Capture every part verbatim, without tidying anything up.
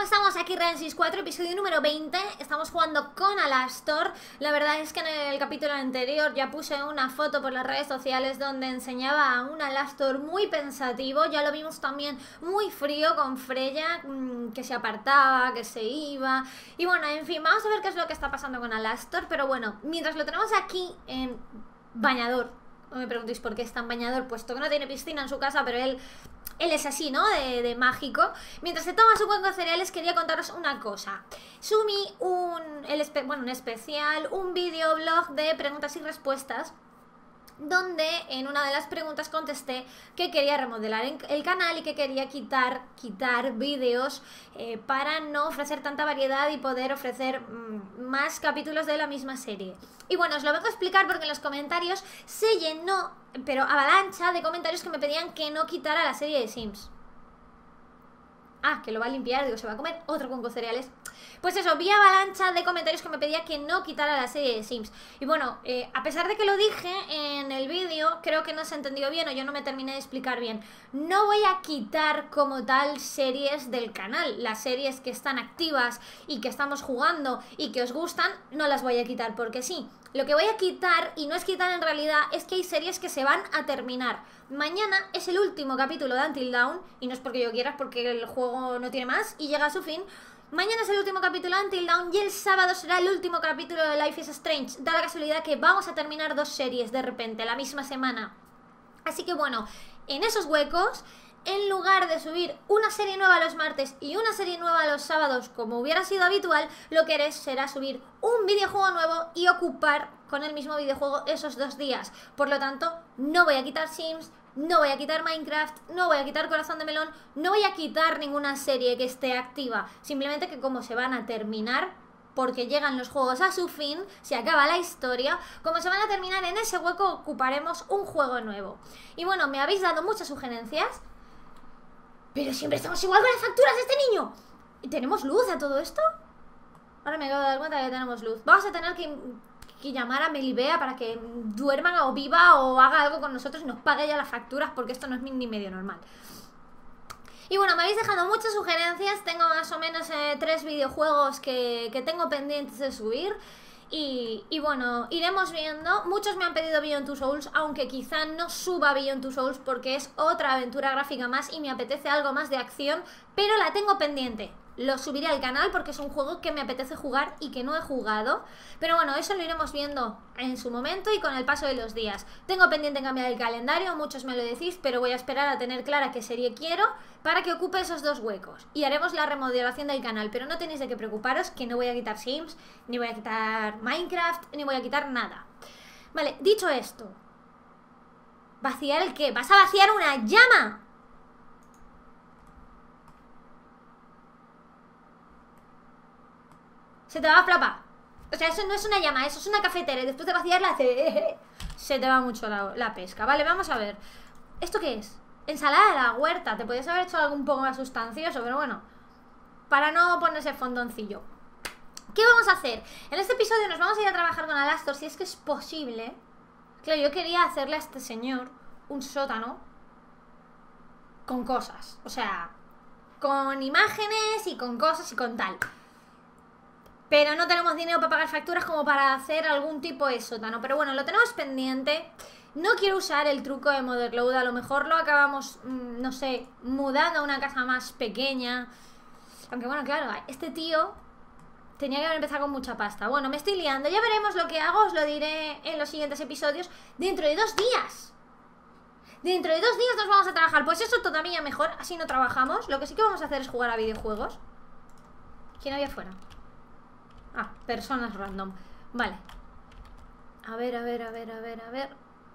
estamos? Aquí Rensis cuatro, episodio número veinte. Estamos jugando con Alastor. La verdad es que en el capítulo anterior ya puse una foto por las redes sociales donde enseñaba a un Alastor muy pensativo. Ya lo vimos también muy frío con Freya, mmm, que se apartaba, que se iba. Y bueno, en fin, vamos a ver qué es lo que está pasando con Alastor. Pero bueno, mientras lo tenemos aquí en bañador, no me preguntéis por qué está en bañador, puesto que no tiene piscina en su casa, pero él... Él es así, ¿no? De, de mágico. Mientras se toma su cuenco de cereales, quería contaros una cosa. Subí un, el espe bueno, un especial, un videoblog de preguntas y respuestas, donde en una de las preguntas contesté que quería remodelar el canal y que quería quitar, quitar vídeos eh, para no ofrecer tanta variedad y poder ofrecer mmm, más capítulos de la misma serie. Y bueno, os lo vengo a explicar porque en los comentarios se llenó, pero avalancha de comentarios que me pedían que no quitara la serie de Sims. Ah, que lo va a limpiar, digo, se va a comer otro cuenco de cereales. Pues eso, vi avalancha de comentarios que me pedía que no quitara la serie de Sims. Y bueno, eh, a pesar de que lo dije en el vídeo, creo que no se entendió bien o yo no me terminé de explicar bien. No voy a quitar como tal series del canal. Las series que están activas y que estamos jugando y que os gustan, no las voy a quitar porque sí. Lo que voy a quitar, y no es quitar en realidad, es que hay series que se van a terminar. Mañana es el último capítulo de Until Dawn, y no es porque yo quiera, es porque el juego no tiene más y llega a su fin. Mañana es el último capítulo de Until Dawn y el sábado será el último capítulo de Life is Strange. Da la casualidad que vamos a terminar dos series de repente, la misma semana. Así que bueno, en esos huecos... En lugar de subir una serie nueva los martes y una serie nueva los sábados, como hubiera sido habitual, lo que haré será subir un videojuego nuevo y ocupar con el mismo videojuego esos dos días. Por lo tanto, no voy a quitar Sims, no voy a quitar Minecraft, no voy a quitar Corazón de Melón, no voy a quitar ninguna serie que esté activa. Simplemente que como se van a terminar, porque llegan los juegos a su fin, se acaba la historia, como se van a terminar en ese hueco, ocuparemos un juego nuevo. Y bueno, me habéis dado muchas sugerencias. Pero siempre estamos igual con las facturas de este niño. ¿Y tenemos luz a todo esto? Ahora me acabo de dar cuenta de que tenemos luz. Vamos a tener que, que llamar a Melibea para que duerma o viva o haga algo con nosotros y nos pague ya las facturas, porque esto no es ni medio normal. Y bueno, me habéis dejado muchas sugerencias. Tengo más o menos eh, tres videojuegos que, que tengo pendientes de subir. Y, y bueno, iremos viendo. Muchos me han pedido Beyond Two Souls, aunque quizá no suba Beyond Two Souls porque es otra aventura gráfica más y me apetece algo más de acción, pero la tengo pendiente. Lo subiré al canal porque es un juego que me apetece jugar y que no he jugado. Pero bueno, eso lo iremos viendo en su momento y con el paso de los días. Tengo pendiente cambiar el calendario, muchos me lo decís, pero voy a esperar a tener clara qué serie quiero para que ocupe esos dos huecos. Y haremos la remodelación del canal, pero no tenéis de qué preocuparos, que no voy a quitar Sims, ni voy a quitar Minecraft, ni voy a quitar nada. Vale, dicho esto, ¿vaciar el qué? ¿Vas a vaciar una llama? Se te va a flapar. O sea, eso no es una llama, eso es una cafetera. Y después de vaciarla hace... Se te va mucho la, la pesca. Vale, vamos a ver. ¿Esto qué es? Ensalada de la huerta. Te podías haber hecho algo un poco más sustancioso, pero bueno, para no ponerse fondoncillo. ¿Qué vamos a hacer? En este episodio nos vamos a ir a trabajar con Alastor, si es que es posible. Claro, yo quería hacerle a este señor un sótano con cosas. O sea, con imágenes y con cosas y con tal. Pero no tenemos dinero para pagar facturas como para hacer algún tipo de sótano. Pero bueno, lo tenemos pendiente. No quiero usar el truco de Motherload. A lo mejor lo acabamos, mmm, no sé, mudando a una casa más pequeña. Aunque bueno, claro, este tío tenía que haber empezado con mucha pasta. Bueno, me estoy liando. Ya veremos lo que hago. Os lo diré en los siguientes episodios. Dentro de dos días. Dentro de dos días nos vamos a trabajar. Pues eso todavía mejor. Así no trabajamos. Lo que sí que vamos a hacer es jugar a videojuegos. ¿Quién había afuera? Ah, personas random. Vale. A ver, a ver, a ver, a ver, a ver.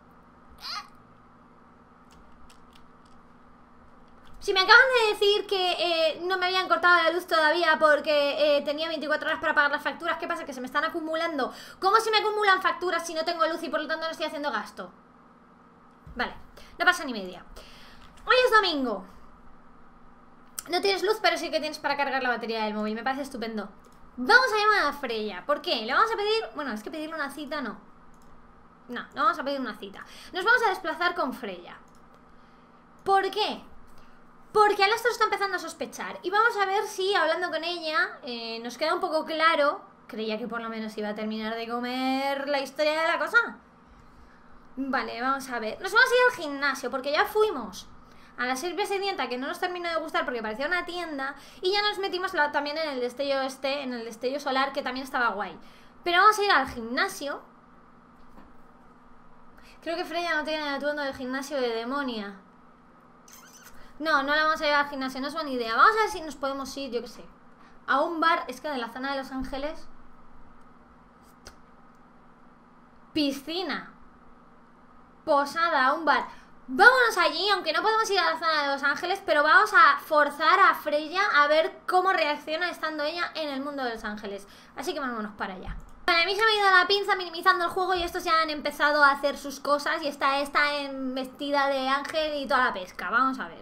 Si me acaban de decir que eh, no me habían cortado la luz todavía porque eh, tenía veinticuatro horas para pagar las facturas, ¿qué pasa? Que se me están acumulando. ¿Cómo se me acumulan facturas si no tengo luz y por lo tanto no estoy haciendo gasto? Vale, no pasa ni media. Hoy es domingo. No tienes luz, pero sí que tienes para cargar la batería del móvil. Me parece estupendo. Vamos a llamar a Freya. ¿Por qué? Le vamos a pedir... Bueno, es que pedirle una cita no. No, no vamos a pedir una cita. Nos vamos a desplazar con Freya. ¿Por qué? Porque Alastor está empezando a sospechar. Y vamos a ver si, hablando con ella, eh, nos queda un poco claro. Creía que por lo menos iba a terminar de comer la historia de la cosa. Vale, vamos a ver. Nos vamos a ir al gimnasio, porque ya fuimos a la Sirve Sedienta, que no nos terminó de gustar porque parecía una tienda. Y ya nos metimos la, también en el destello este, en el destello solar, que también estaba guay. Pero vamos a ir al gimnasio. Creo que Freya no tiene el atuendo del gimnasio de demonia. No, no la vamos a llevar al gimnasio, no es buena idea. Vamos a ver si nos podemos ir, yo qué sé, a un bar. Es que de la zona de Los Ángeles. Piscina. Posada, un bar. Vámonos allí, aunque no podemos ir a la zona de Los Ángeles, pero vamos a forzar a Freya a ver cómo reacciona estando ella en el mundo de Los Ángeles. Así que vámonos para allá. Vale, a mí se me ha ido la pinza minimizando el juego y estos ya han empezado a hacer sus cosas y está esta en vestida de ángel y toda la pesca. Vamos a ver.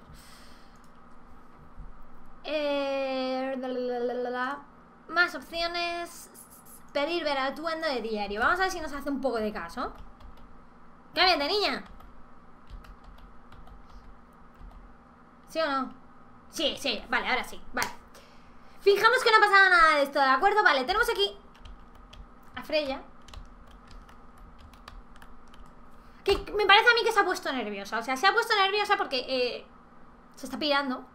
Eh, la, la, la, la, la. Más opciones. Pedir ver atuendo de diario. Vamos a ver si nos hace un poco de caso. ¡Cámbiate, niña! ¿Sí o no? Sí, sí, vale, ahora sí, vale. Fijamos que no ha pasado nada de esto, ¿de acuerdo? Vale, tenemos aquí a Freya, que me parece a mí que se ha puesto nerviosa. O sea, se ha puesto nerviosa porque eh, se está pirando.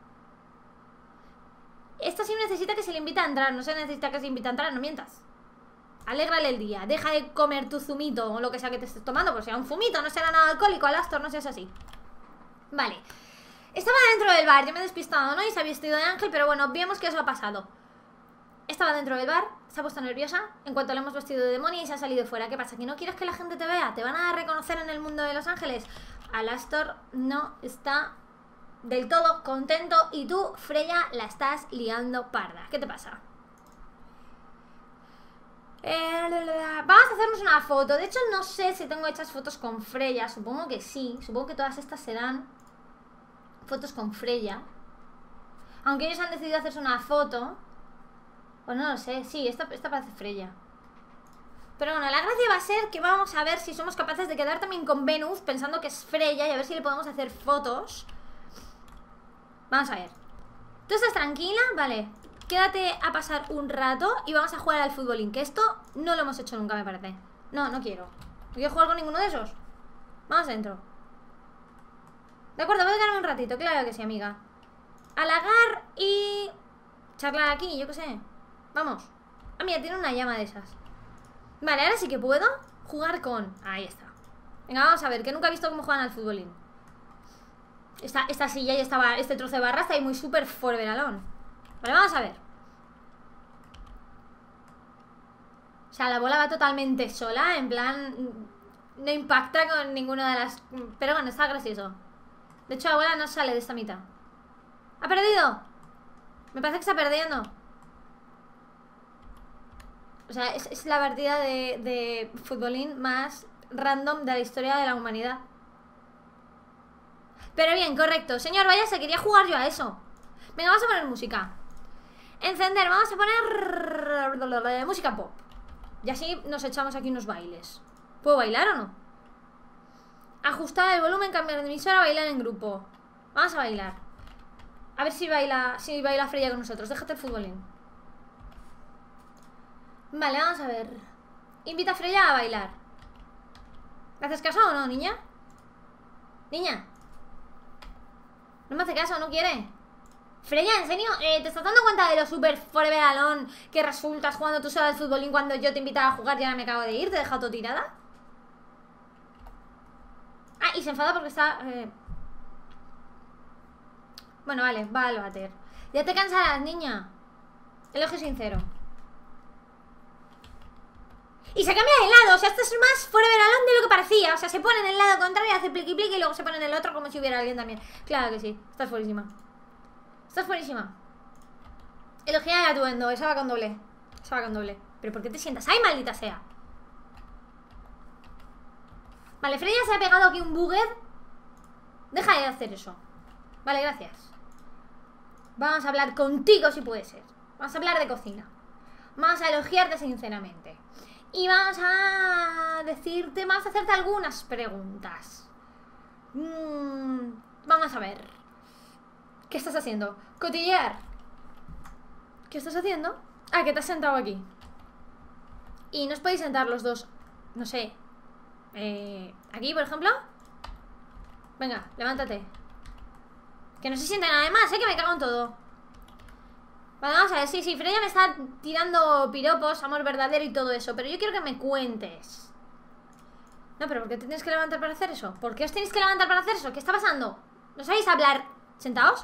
Esta sí necesita que se le invite a entrar. No se necesita que se le invite a entrar, no mientas. Alégrale el día, deja de comer tu zumito o lo que sea que te estés tomando, porque será un zumito, no será nada alcohólico. Alastor, no seas así. Vale. Estaba dentro del bar, yo me he despistado, ¿no? Y se ha vestido de ángel, pero bueno, vemos que eso ha pasado. Estaba dentro del bar, se ha puesto nerviosa en cuanto le hemos vestido de demonio y se ha salido fuera. ¿Qué pasa? ¿Que no quieres que la gente te vea? ¿Te van a reconocer en el mundo de Los Ángeles? Alastor no está del todo contento y tú, Freya, la estás liando parda. ¿Qué te pasa? Eh, vamos a hacernos una foto. De hecho, no sé si tengo hechas fotos con Freya. Supongo que sí. Supongo que todas estas serán fotos con Freya. Aunque ellos han decidido hacerse una foto. Pues no lo sé. Sí, esta, esta parece Freya. Pero bueno, la gracia va a ser que vamos a ver si somos capaces de quedar también con Venus, pensando que es Freya, y a ver si le podemos hacer fotos. Vamos a ver. ¿Tú estás tranquila? Vale. Quédate a pasar un rato y vamos a jugar al futbolín, que esto no lo hemos hecho nunca, me parece. No, no quiero. No quiero jugar con ninguno de esos. Vamos adentro. De acuerdo, voy a quedarme un ratito, claro que sí, amiga. Halagar y charlar aquí, yo qué sé. Vamos. Ah, mira, tiene una llama de esas. Vale, ahora sí que puedo jugar con... Ahí está. Venga, vamos a ver, que nunca he visto cómo juegan al futbolín. Esta, esta silla y esta, este trozo de barra está ahí muy súper forberalón. Vale, vamos a ver. O sea, la bola va totalmente sola. En plan, no impacta con ninguna de las... Pero bueno, está gracioso. De hecho, la bola no sale de esta mitad. ¿Ha perdido? Me parece que está perdiendo. O sea, es, es la partida de, de futbolín más random de la historia de la humanidad. Pero bien, correcto. Señor, vaya, se quería jugar yo a eso. Venga, vamos a poner música. Encender, vamos a poner música pop. Y así nos echamos aquí unos bailes. ¿Puedo bailar o no? Ajustar el volumen, cambiar de emisora, bailar en grupo. Vamos a bailar. A ver si baila, si baila Freya con nosotros. Déjate el futbolín. Vale, vamos a ver. Invita a Freya a bailar. ¿Me haces caso o no, niña? Niña. ¿No me hace caso? ¿No quiere? Freya, ¿en serio? Eh, ¿Te estás dando cuenta de lo súper forever alone que resultas jugando tú sola al futbolín cuando yo te invitaba a jugar y ahora me acabo de ir? ¿Te he dejado todo tirada? Ah, y se enfada porque está... Eh... Bueno, vale, va al váter. Ya te cansarás, niña. Elogio sincero. Y se cambia de lado, o sea, esto es más forever alone de lo que parecía. O sea, se pone en el lado contrario, hace pliqui pliqui y luego se pone en el otro como si hubiera alguien también. Claro que sí, estás fuerísima. Estás fuerísima. Elogia el atuendo, esa va con doble. Esa va con doble. ¿Pero por qué te sientas? ¡Ay, maldita sea! Vale, Freya se ha pegado aquí un bugger. Deja de hacer eso. Vale, gracias. Vamos a hablar contigo si puede ser. Vamos a hablar de cocina. Vamos a elogiarte sinceramente. Y vamos a decirte, vamos a hacerte algunas preguntas. Mm, vamos a ver. ¿Qué estás haciendo? Cotillear. ¿Qué estás haciendo? Ah, que te has sentado aquí. Y no os podéis sentar los dos. No sé. Eh, aquí, por ejemplo. Venga, levántate. Que no se sienten nada más, ¿eh? Que me cago en todo. Vale, vamos a ver. Sí, sí, Freya me está tirando piropos, amor verdadero y todo eso. Pero yo quiero que me cuentes. No, pero ¿por qué te tienes que levantar para hacer eso? ¿Por qué os tenéis que levantar para hacer eso? ¿Qué está pasando? ¿No sabéis hablar? ¿Sentaos?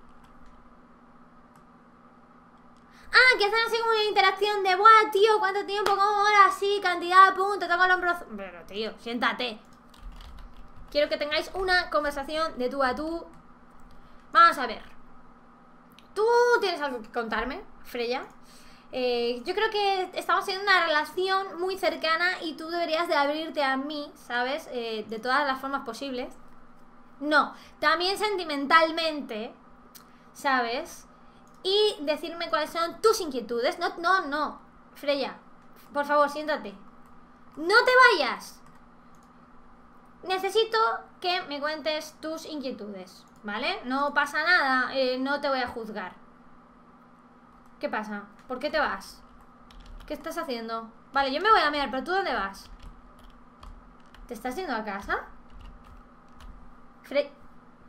Ah, que hacen así como una interacción de buah, tío, ¿cuánto tiempo? ¿Cómo ahora? Sí, cantidad, pum, te toco el hombro. Pero, tío, siéntate. Quiero que tengáis una conversación de tú a tú. Vamos a ver. ¿Tú tienes algo que contarme, Freya? Eh, yo creo que estamos en una relación muy cercana y tú deberías de abrirte a mí, ¿sabes? Eh, de todas las formas posibles. No, también sentimentalmente, ¿sabes? Y decirme cuáles son tus inquietudes. No, no, no. Freya, por favor, siéntate. No te vayas. Necesito que me cuentes tus inquietudes, ¿vale? No pasa nada, eh, no te voy a juzgar. ¿Qué pasa? ¿Por qué te vas? ¿Qué estás haciendo? Vale, yo me voy a mirar, pero ¿tú dónde vas? ¿Te estás yendo a casa? Fre...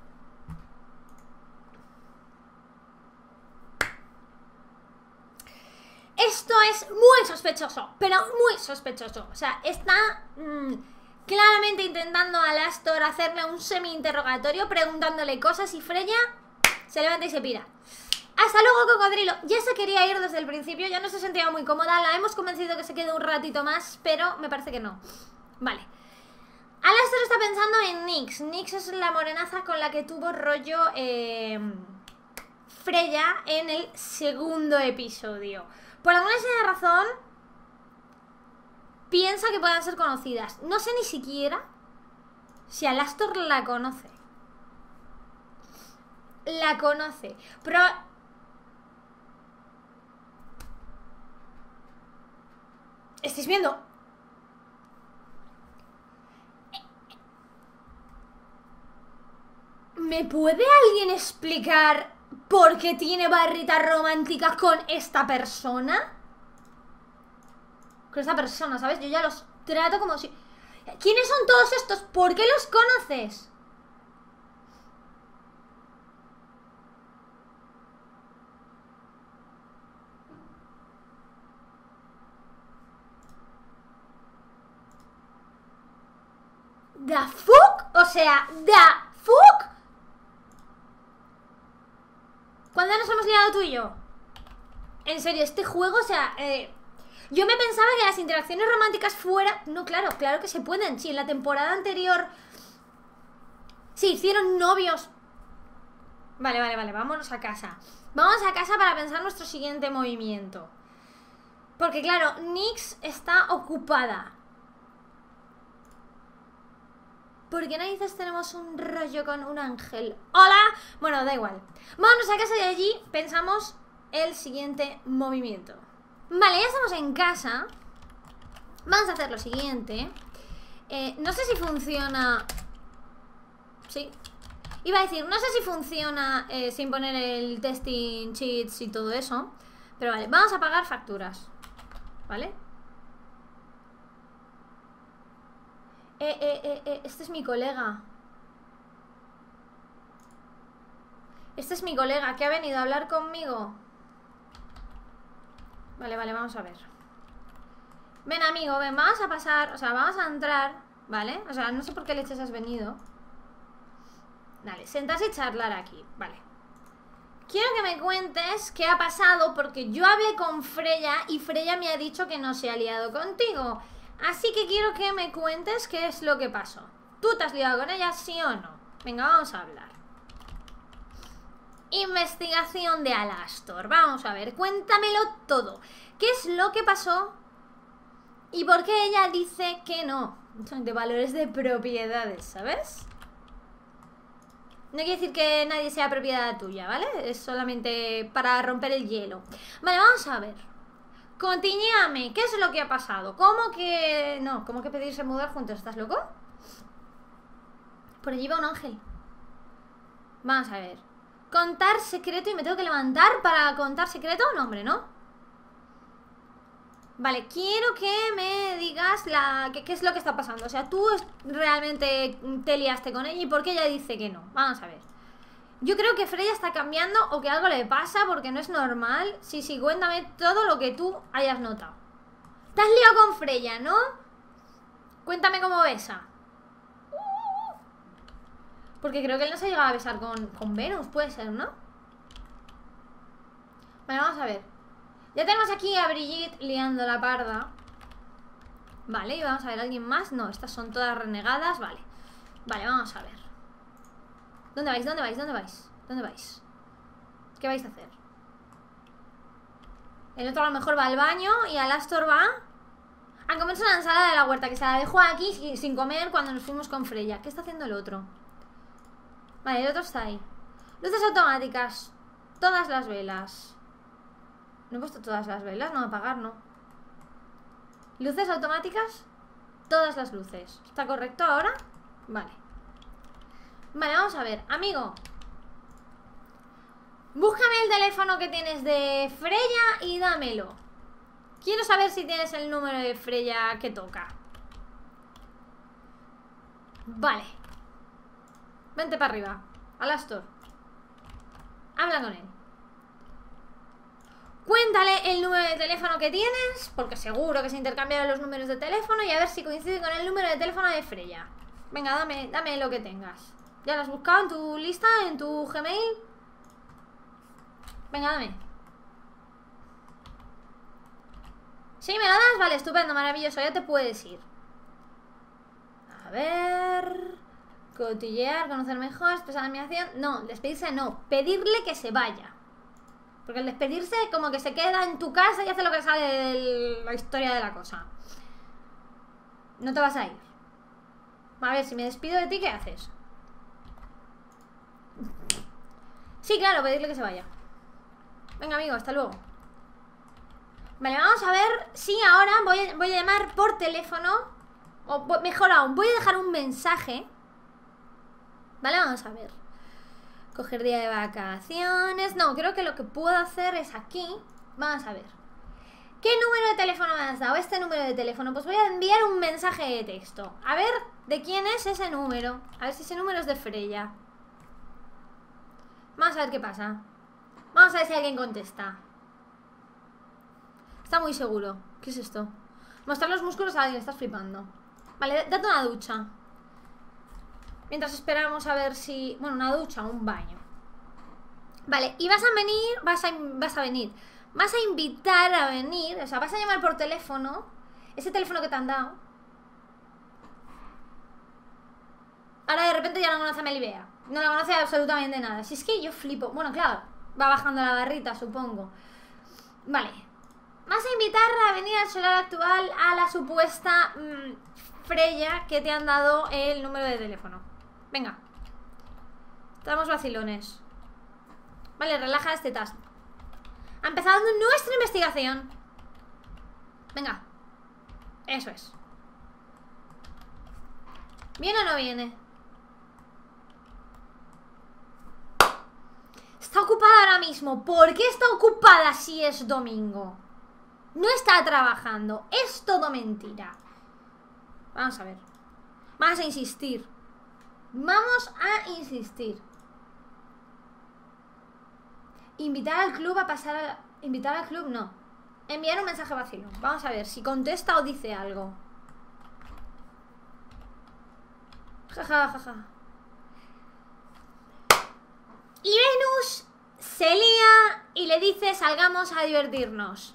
Esto es muy sospechoso, pero muy sospechoso. O sea, está mmm, claramente intentando a Alastor hacerle un semi-interrogatorio, preguntándole cosas y Freya se levanta y se pira. Hasta luego, cocodrilo. Ya se quería ir desde el principio, ya no se sentía muy cómoda. La hemos convencido que se quede un ratito más, pero me parece que no. Vale. Alastor está pensando en Nyx. Nyx es la morenaza con la que tuvo rollo eh, Freya en el segundo episodio. Por alguna extraña razón piensa que puedan ser conocidas. No sé ni siquiera si Alastor la conoce. La conoce. Pero... ¿estáis viendo? ¿Me puede alguien explicar por qué tiene barritas románticas con esta persona? Con esta persona, ¿sabes? Yo ya los trato como si... ¿Quiénes son todos estos? ¿Por qué los conoces? ¿The fuck? O sea, ¿the fuck? ¿Cuándo nos hemos liado tú y yo? En serio, este juego, o sea, eh, yo me pensaba que las interacciones románticas fueran... No, claro, claro que se pueden. Sí, en la temporada anterior se hicieron novios. Vale, vale, vale, vámonos a casa. Vamos a casa para pensar nuestro siguiente movimiento. Porque claro, Nyx está ocupada. ¿Por qué narices tenemos un rollo con un ángel? ¡Hola! Bueno, da igual. Vámonos a casa y allí pensamos el siguiente movimiento. Vale, ya estamos en casa. Vamos a hacer lo siguiente. eh, No sé si funciona... Sí. Iba a decir, no sé si funciona eh, sin poner el testing cheats y todo eso. Pero vale, vamos a pagar facturas. ¿Vale? Eh, eh, eh, eh, este es mi colega. Este es mi colega que ha venido a hablar conmigo. Vale, vale, vamos a ver. Ven, amigo, ven, vamos a pasar. O sea, vamos a entrar, ¿vale? O sea, no sé por qué leches has venido. Vale, sentarse y charlar aquí, vale. Quiero que me cuentes qué ha pasado, porque yo hablé con Freya y Freya me ha dicho que no se ha liado contigo. Así que quiero que me cuentes qué es lo que pasó. ¿Tú te has liado con ella, sí o no? Venga, vamos a hablar. Investigación de Alastor. Vamos a ver, cuéntamelo todo. ¿Qué es lo que pasó? ¿Y por qué ella dice que no? De valores de propiedades, ¿sabes? No quiere decir que nadie sea propiedad tuya, ¿vale? Es solamente para romper el hielo. Vale, vamos a ver. Continuame, ¿qué es lo que ha pasado? ¿Cómo que...? No, ¿cómo que pedirse mudar juntos? ¿Estás loco? Por allí va un ángel. Vamos a ver. Contar secreto y me tengo que levantar para contar secreto. No, hombre, ¿no? Vale, quiero que me digas la qué, qué es lo que está pasando. O sea, tú realmente te liaste con ella y por qué ella dice que no. Vamos a ver. Yo creo que Freya está cambiando o que algo le pasa porque no es normal. Sí, sí, cuéntame todo lo que tú hayas notado. Te has liado con Freya, ¿no? Cuéntame cómo besa. Porque creo que él no se llegaba a besar con, con Venus, puede ser, ¿no? Vale, vamos a ver. Ya tenemos aquí a Brigitte liando la parda. Vale, y vamos a ver, ¿alguien más? No, estas son todas renegadas, vale. Vale, vamos a ver. ¿Dónde vais? ¿Dónde vais? ¿Dónde vais? ¿Dónde vais? ¿Qué vais a hacer? El otro a lo mejor va al baño y Alastor va a comerse una ensalada de la huerta, que se la dejó aquí sin comer cuando nos fuimos con Freya. ¿Qué está haciendo el otro? Vale, el otro está ahí. Luces automáticas. Todas las velas. No he puesto todas las velas, no apagar, no. Luces automáticas. Todas las luces. ¿Está correcto ahora? Vale. Vale, vamos a ver, amigo. Búscame el teléfono que tienes de Freya y dámelo. Quiero saber si tienes el número de Freya que toca. Vale. Vente para arriba. Alastor. Habla con él. Cuéntale el número de teléfono que tienes, porque seguro que se intercambiaron los números de teléfono, y a ver si coincide con el número de teléfono de Freya. Venga, dame, dame lo que tengas. ¿Ya lo has buscado en tu lista, en tu Gmail? Venga, dame. ¿Sí, me lo das? Vale, estupendo, maravilloso, ya te puedes ir. A ver... Cotillear, conocer mejor, expresar admiración. No, despedirse no, pedirle que se vaya. Porque el despedirse como que se queda en tu casa y hace lo que sale de la historia de la cosa. No te vas a ir. A ver, si me despido de ti, ¿qué haces? Sí, claro, pedirle que se vaya. Venga, amigo, hasta luego. Vale, vamos a ver si ahora voy a, voy a llamar por teléfono. O mejor aún, voy a dejar un mensaje. Vale, vamos a ver. Coger día de vacaciones. No, creo que lo que puedo hacer es aquí. Vamos a ver. ¿Qué número de teléfono me has dado? Este número de teléfono. Pues voy a enviar un mensaje de texto. A ver de quién es ese número. A ver si ese número es de Freya. Vamos a ver qué pasa. Vamos a ver si alguien contesta. Está muy seguro. ¿Qué es esto? Mostrar los músculos a alguien. Estás flipando. Vale, date una ducha. Mientras esperamos a ver si... Bueno, una ducha, un baño. Vale, y vas a venir, vas a, vas a venir, vas a invitar a venir, o sea, vas a llamar por teléfono, ese teléfono que te han dado. Ahora de repente ya no conoce a Melibea. No la conoce absolutamente nada. Si es que yo flipo. Bueno, claro, va bajando la barrita, supongo. Vale. Vas a invitar a venir al solar actual a la supuesta mmm, Freya que te han dado el número de teléfono. Venga. Estamos vacilones. Vale, relaja este task. Ha empezado nuestra investigación. Venga. Eso es. ¿Viene o no viene? Está ocupada ahora mismo. ¿Por qué está ocupada si es domingo? No está trabajando. Es todo mentira. Vamos a ver. Vamos a insistir. Vamos a insistir. Invitar al club a pasar a... Invitar al club, no. Enviar un mensaje vacío. Vamos a ver si contesta o dice algo. Jaja, jaja. Y Venus se lía y le dice salgamos a divertirnos.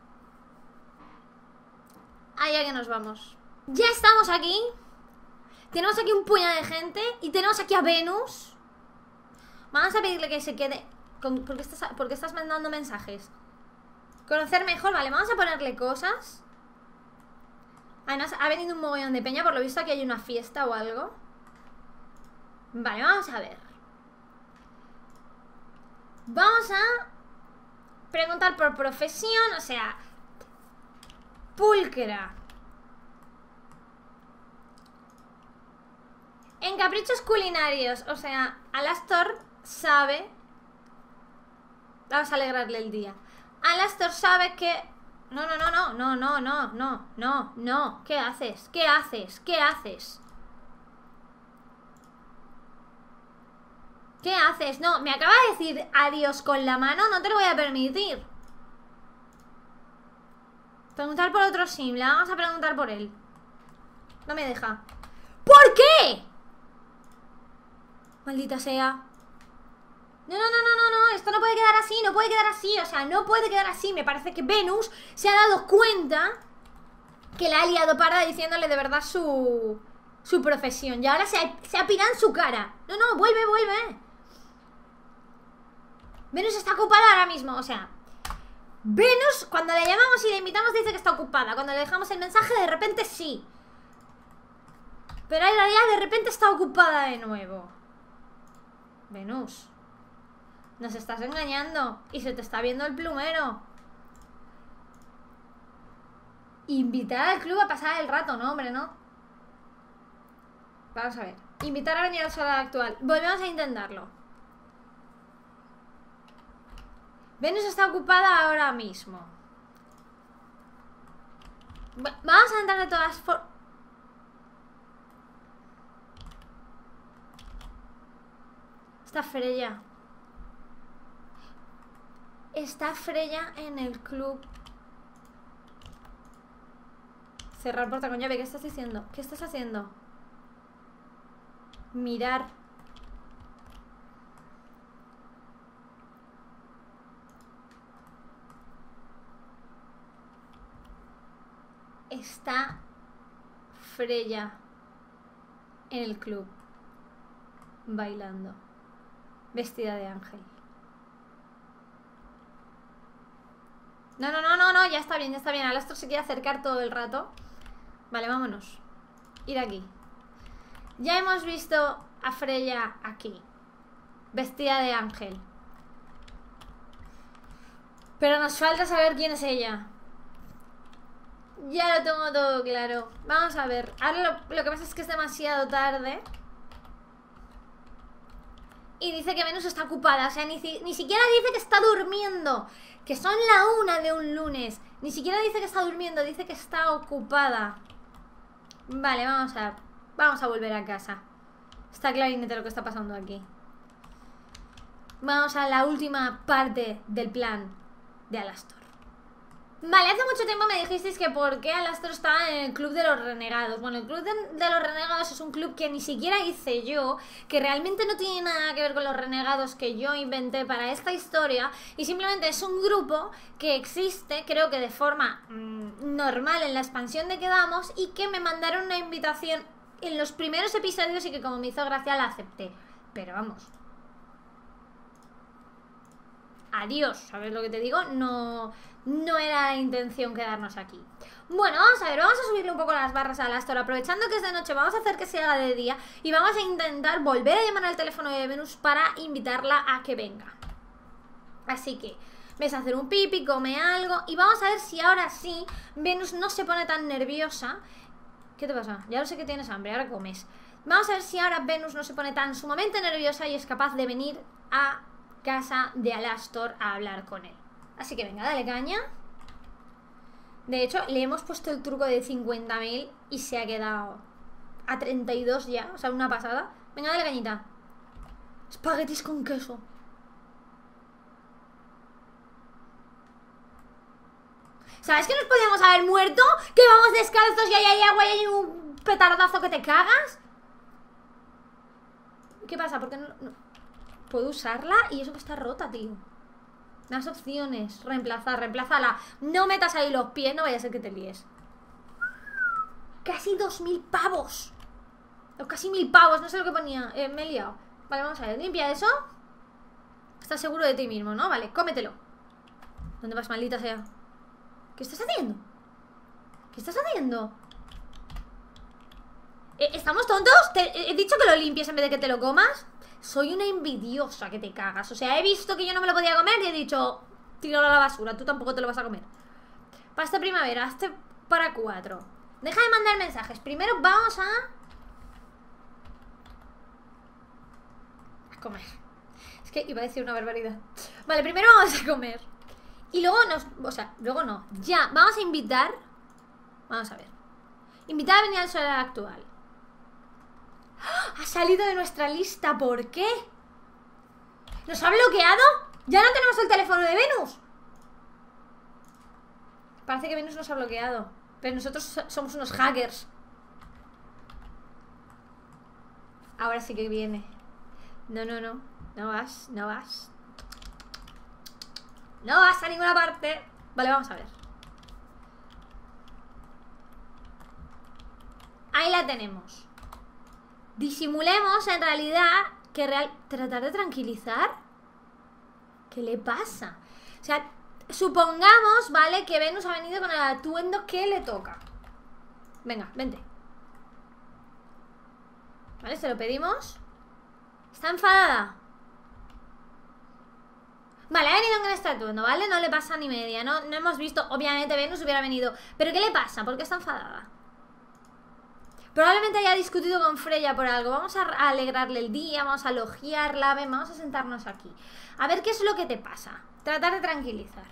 Allá que nos vamos. Ya estamos aquí. Tenemos aquí un puñado de gente. Y tenemos aquí a Venus. Vamos a pedirle que se quede con, ¿por, qué estás, ¿Por qué estás mandando mensajes? Conocer mejor, vale, vamos a ponerle cosas. Además, ha venido un mogollón de peña. Por lo visto aquí hay una fiesta o algo. Vale, vamos a ver. Vamos a preguntar por profesión. O sea, pulcra. En caprichos culinarios. O sea, Alastor sabe Vamos a alegrarle el día. Alastor sabe que... No, no, no, no, no, no, no, no, no, no. ¿Qué haces? ¿Qué haces? ¿Qué haces? ¿Qué haces? No, me acaba de decir adiós con la mano. No te lo voy a permitir. Preguntar por otro sim. Le vamos a preguntar por él. No me deja. ¿Por qué? Maldita sea. No, no, no, no, no, no, esto no puede quedar así, no puede quedar así, o sea, no puede quedar así. Me parece que Venus se ha dado cuenta que la ha liado parda diciéndole de verdad su, su profesión. Y ahora se ha, se ha pirado en su cara. No, no, vuelve, vuelve. Venus está ocupada ahora mismo, o sea, Venus, cuando le llamamos y le invitamos dice que está ocupada. Cuando le dejamos el mensaje, de repente sí. Pero ahora ya de repente está ocupada de nuevo. Venus, nos estás engañando y se te está viendo el plumero. Invitar al club a pasar el rato, no, hombre, no. Vamos a ver. Invitar a venir al solar actual. Volvemos a intentarlo. Venus está ocupada ahora mismo. Va- Vamos a entrar de todas formas. Está Freya. Está Freya en el club. Cerrar puerta con llave. ¿Qué estás diciendo? ¿Qué estás haciendo? Mirar. Está Freya en el club bailando, vestida de ángel. No, no, no, no, no, ya está bien, ya está bien. Alastor se quiere acercar todo el rato. Vale, vámonos. Ir aquí. Ya hemos visto a Freya aquí, vestida de ángel. Pero nos falta saber quién es ella. Ya lo tengo todo claro. Vamos a ver. Ahora lo, lo que pasa es que es demasiado tarde. Y dice que Venus está ocupada. O sea, ni, ni siquiera dice que está durmiendo. Que son la una de un lunes. Ni siquiera dice que está durmiendo. Dice que está ocupada. Vale, vamos a... Vamos a volver a casa. Está clarinete lo que está pasando aquí. Vamos a la última parte del plan de Alastor. Vale, hace mucho tiempo me dijisteis que por qué Alastor estaba en el club de los renegados. Bueno, el club de, de los renegados es un club que ni siquiera hice yo, que realmente no tiene nada que ver con los renegados que yo inventé para esta historia, y simplemente es un grupo que existe, creo que de forma mmm, normal en la expansión de Quedamos, y que me mandaron una invitación en los primeros episodios y que como me hizo gracia la acepté. Pero vamos... Adiós, ¿sabes lo que te digo? No, no era la intención quedarnos aquí. Bueno, vamos a ver, vamos a subirle un poco las barras a Alastor. Aprovechando que es de noche, vamos a hacer que se haga de día. Y vamos a intentar volver a llamar al teléfono de Venus para invitarla a que venga. Así que, ves a hacer un pipi, come algo. Y vamos a ver si ahora sí Venus no se pone tan nerviosa. ¿Qué te pasa? Ya lo sé que tienes hambre, ahora comes. Vamos a ver si ahora Venus no se pone tan sumamente nerviosa y es capaz de venir a casa de Alastor a hablar con él. Así que venga, dale caña. De hecho, le hemos puesto el truco de cincuenta mil y se ha quedado a treinta y dos ya, o sea, una pasada. Venga, dale cañita. Espaguetis con queso. ¿Sabes que nos podíamos haber muerto? Que vamos descalzos y ahí hay agua y hay un petardazo que te cagas. ¿Qué pasa? ¿Por qué no...? no? ¿Puedo usarla? Y eso que está rota, tío. Más opciones. Reemplazar, reemplázala. No metas ahí los pies, no vaya a ser que te líes. Casi dos mil pavos. O casi mil pavos, no sé lo que ponía. Eh, me he liado. Vale, vamos a ver. Limpia eso. Estás seguro de ti mismo, ¿no? Vale, cómetelo. ¿Dónde vas, maldita sea? ¿Qué estás haciendo? ¿Qué estás haciendo? ¿Eh, ¿Estamos tontos? ¿Te he dicho que lo limpies en vez de que te lo comas? Soy una envidiosa que te cagas. O sea, he visto que yo no me lo podía comer y he dicho, tíralo a la basura, tú tampoco te lo vas a comer. Pasta primavera, hazte para cuatro. Deja de mandar mensajes. Primero vamos a... a comer. Es que iba a decir una barbaridad. Vale, primero vamos a comer. Y luego nos... O sea, luego no. Ya, vamos a invitar... Vamos a ver. Invitar a venir al solar actual. ¡Ah! Ha salido de nuestra lista. ¿Por qué? ¿Nos ha bloqueado? Ya no tenemos el teléfono de Venus. Parece que Venus nos ha bloqueado. Pero nosotros somos unos hackers. Ahora sí que viene. No, no, no. No vas, no vas. No vas a ninguna parte. Vale, vamos a ver. Ahí la tenemos. Disimulemos en realidad que real... ¿Tratar de tranquilizar? ¿Qué le pasa? O sea, supongamos, ¿vale? Que Venus ha venido con el atuendo que le toca. Venga, vente. Vale, se lo pedimos. Está enfadada. Vale, ha venido con este atuendo, ¿vale? No le pasa ni media, ¿no? No hemos visto, obviamente Venus hubiera venido. ¿Pero qué le pasa? ¿Por qué está enfadada? Probablemente haya discutido con Freya por algo. Vamos a alegrarle el día, vamos a elogiarla. Ven, vamos a sentarnos aquí. A ver qué es lo que te pasa. Tratar de tranquilizar.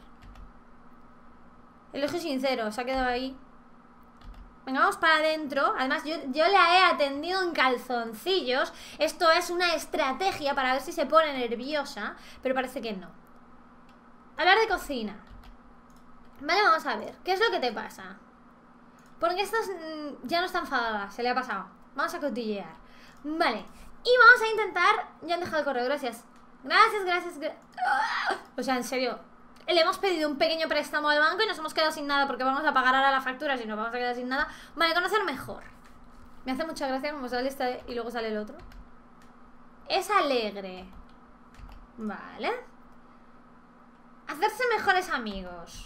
Elogio sincero, se ha quedado ahí. Venga, vamos para adentro. Además, yo, yo la he atendido en calzoncillos. Esto es una estrategia para ver si se pone nerviosa. Pero parece que no. Hablar de cocina. Vale, vamos a ver. ¿Qué es lo que te pasa? Porque esta ya no está enfadada. Se le ha pasado. Vamos a cotillear. Vale. Y vamos a intentar... Ya han dejado el correo, gracias. Gracias, gracias, gracias. O sea, en serio. Le hemos pedido un pequeño préstamo al banco y nos hemos quedado sin nada porque vamos a pagar ahora la factura, si no vamos a quedar sin nada. Vale, conocer mejor. Me hace mucha gracia como sale este y luego sale el otro. Es alegre. Vale. Hacerse mejores amigos.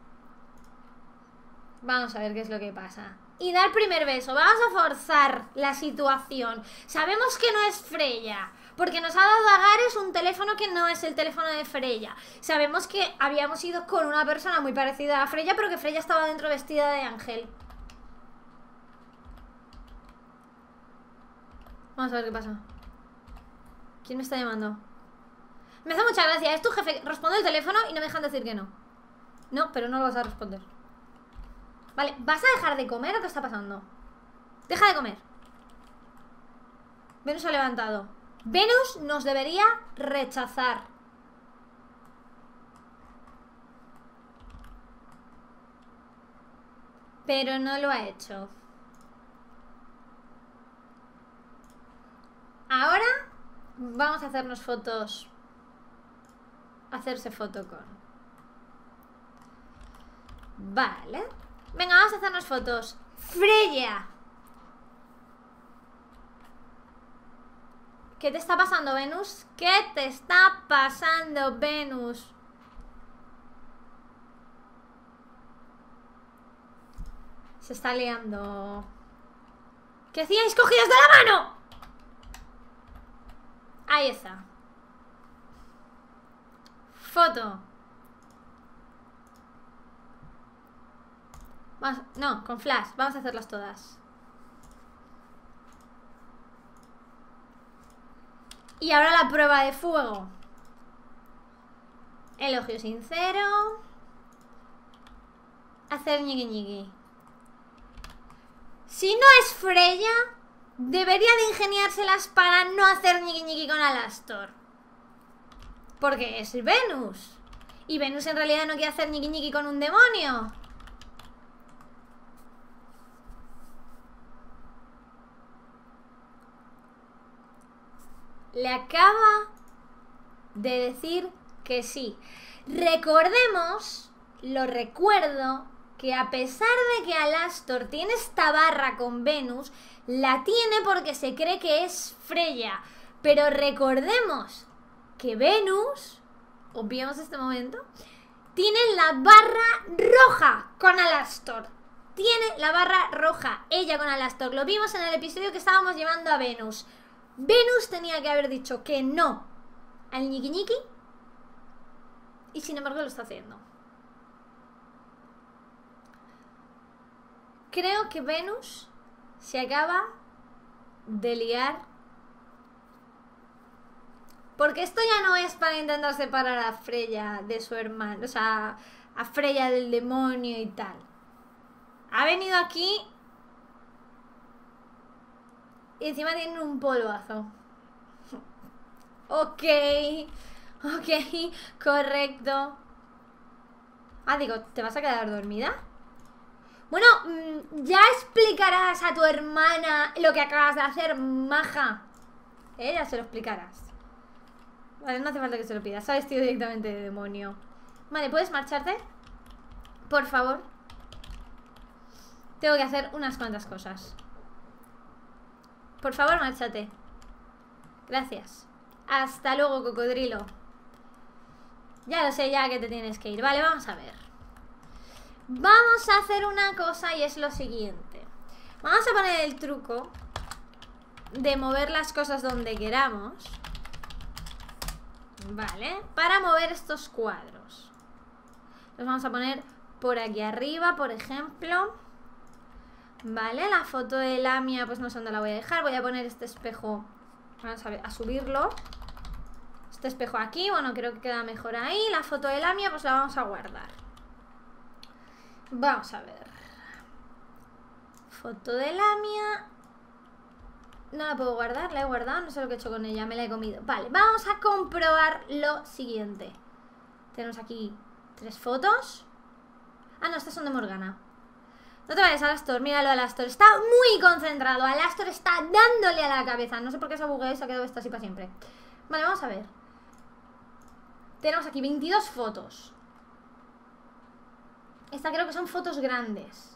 Vamos a ver qué es lo que pasa. Y dar primer beso. Vamos a forzar la situación. Sabemos que no es Freya, porque nos ha dado a Gares un teléfono que no es el teléfono de Freya. Sabemos que habíamos ido con una persona muy parecida a Freya, pero que Freya estaba dentro vestida de ángel. Vamos a ver qué pasa. ¿Quién me está llamando? Me hace mucha gracia. Es tu jefe. Responde el teléfono y no me dejan decir que no. No, pero no lo vas a responder. Vale, ¿vas a dejar de comer o qué está pasando? Deja de comer. Venus ha levantado. Venus nos debería rechazar. Pero no lo ha hecho. Ahora vamos a hacernos fotos. Hacerse foto con. Vale. Venga, vamos a hacernos fotos. Freya. ¿Qué te está pasando, Venus? ¿Qué te está pasando, Venus? Se está liando. ¿Qué hacíais cogidos de la mano? Ahí está. Foto. Vamos, no, con flash. Vamos a hacerlas todas. Y ahora la prueba de fuego. Elogio sincero. Hacer ñiqui ñiqui. Si no es Freya, debería de ingeniárselas para no hacer ñiqui ñiqui con Alastor. Porque es Venus. Y Venus en realidad no quiere hacer ñiqui ñiqui con un demonio. Le acaba de decir que sí. Recordemos, lo recuerdo, que a pesar de que Alastor tiene esta barra con Venus, la tiene porque se cree que es Freya. Pero recordemos que Venus, obviemos este momento, tiene la barra roja con Alastor. Tiene la barra roja, ella con Alastor. Lo vimos en el episodio que estábamos llevando a Venus. Venus tenía que haber dicho que no al ñiqui ñiqui y sin embargo lo está haciendo. Creo que Venus se acaba de liar Porque esto ya no es para intentar separar a Freya de su hermano, o sea, a Freya del demonio y tal. Ha venido aquí y encima tienen un polvazo. Ok, ok, correcto. Ah, digo, ¿te vas a quedar dormida? Bueno, ya explicarás a tu hermana lo que acabas de hacer, maja. Eh, ya se lo explicarás. Vale, no hace falta que se lo pidas. Se ha vestido directamente de demonio. Vale, ¿puedes marcharte? Por favor. Tengo que hacer unas cuantas cosas. Por favor, márchate. Gracias. Hasta luego, cocodrilo. Ya lo sé, ya que te tienes que ir. Vale, vamos a ver. Vamos a hacer una cosa y es lo siguiente. Vamos a poner el truco de mover las cosas donde queramos. Vale, para mover estos cuadros. Los vamos a poner por aquí arriba, por ejemplo. Vale, la foto de Lamia, pues no sé dónde la voy a dejar. Voy a poner este espejo. Vamos a, ver, a subirlo. Este espejo aquí, bueno, creo que queda mejor ahí. La foto de Lamia, pues la vamos a guardar. Vamos a ver. Foto de Lamia. No la puedo guardar, la he guardado, no sé lo que he hecho con ella, me la he comido. Vale, vamos a comprobar lo siguiente. Tenemos aquí tres fotos. Ah, no, estas son de Morgana. No te vayas, Alastor, míralo, Alastor. Está muy concentrado, Alastor está dándole a la cabeza. No sé por qué se ha bugueado y se ha quedado esto así para siempre. Vale, vamos a ver. Tenemos aquí veintidós fotos. Esta creo que son fotos grandes.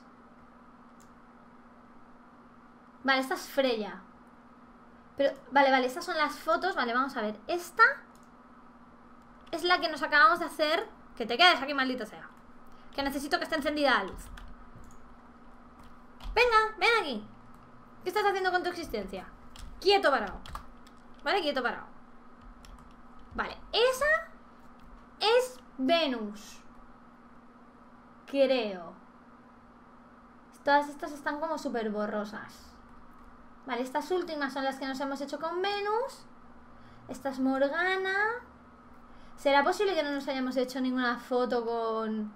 Vale, esta es Freya. Pero, vale, vale, estas son las fotos. Vale, vamos a ver. Esta es la que nos acabamos de hacer. Que te quedes aquí, maldita sea. Que necesito que esté encendida la luz. Venga, ven aquí. ¿Qué estás haciendo con tu existencia? Quieto parado. Vale, quieto parado. Vale, esa es Venus. Creo. Todas estas están como súper borrosas. Vale, estas últimas son las que nos hemos hecho con Venus. Esta es Morgana. ¿Será posible que no nos hayamos hecho ninguna foto con...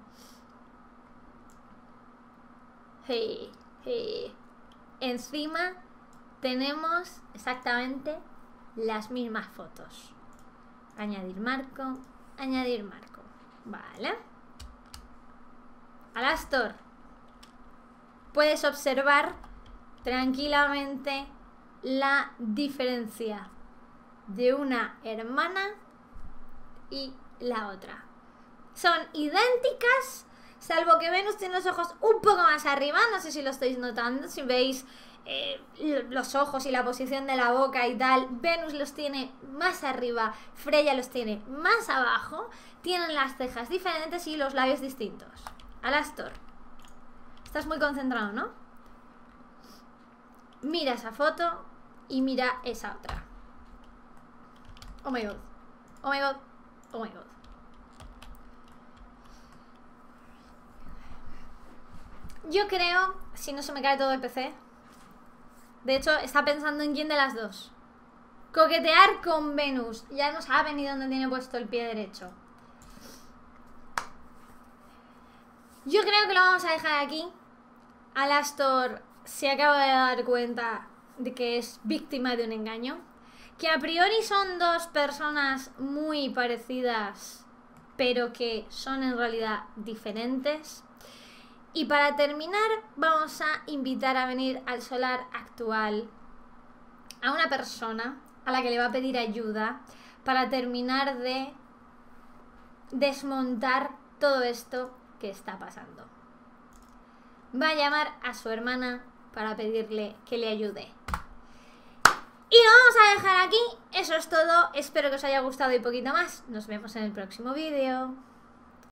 Hey, hey. Encima tenemos exactamente las mismas fotos. Añadir marco, añadir marco. Vale. Alastor, puedes observar tranquilamente la diferencia de una hermana y la otra. Son idénticas, salvo que Venus tiene los ojos un poco más arriba. No sé si lo estáis notando, si veis eh, los ojos y la posición de la boca y tal. Venus los tiene más arriba, Freya los tiene más abajo. Tienen las cejas diferentes y los labios distintos. Alastor, estás muy concentrado, ¿no? Mira esa foto y mira esa otra. Oh my god. Oh my god. Oh my god. Yo creo, si no se me cae todo el P C. De hecho, está pensando en quién de las dos. Coquetear con Venus. Ya no sabe ni dónde tiene puesto el pie derecho. Yo creo que lo vamos a dejar aquí. Alastor se acaba de dar cuenta de que es víctima de un engaño. Que a priori son dos personas muy parecidas, pero que son en realidad diferentes. Y para terminar, vamos a invitar a venir al solar actual a una persona a la que le va a pedir ayuda para terminar de desmontar todo esto que está pasando. Va a llamar a su hermana para pedirle que le ayude. Y lo vamos a dejar aquí. Eso es todo. Espero que os haya gustado y poquito más. Nos vemos en el próximo vídeo.